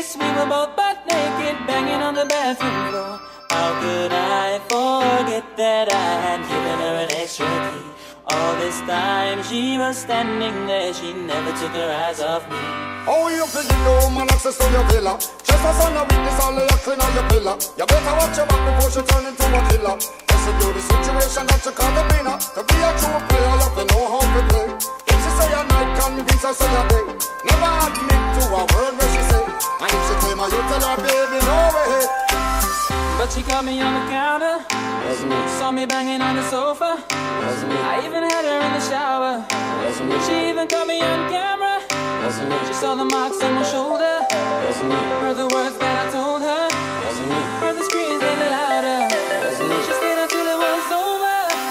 kiss, we were both butt naked, banging on the bathroom floor. How could I forget that I had given her an extra key? All this time she was standing there, she never took her eyes off me. Oh, you feel the woman access to your villa. Just as on a witness, all the clean on your pillar. You better watch your back before she turn into a killer. Listen to the situation that you call the winner. To be a true player, you have to know how to play. If she say a night, convince her say a day. Never admit to a word where she say. And if she claim her, you tell her, baby, no way. But she caught me on the counter, saw me banging on the sofa. I even had her in the shower. She even caught me on camera. She saw the marks on my shoulder, heard the words that I told her, heard the screams getting louder. She stayed until it was over.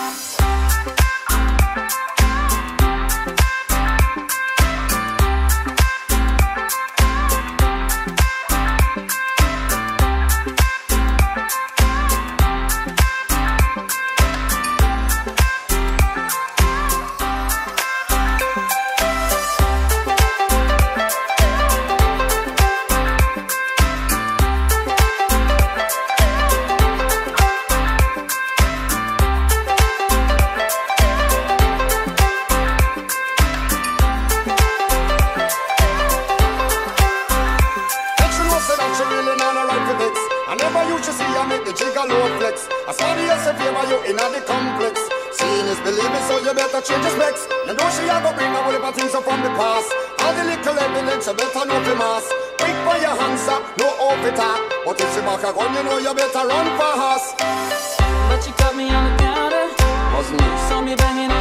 Change the specs. You know she a go bring a whole heap of things up from the past. All the little evidence you better know the mass. Quick for your answer, no off it up. But if she back a gun, you know you better run fast. But she caught me on the counter, saw me banging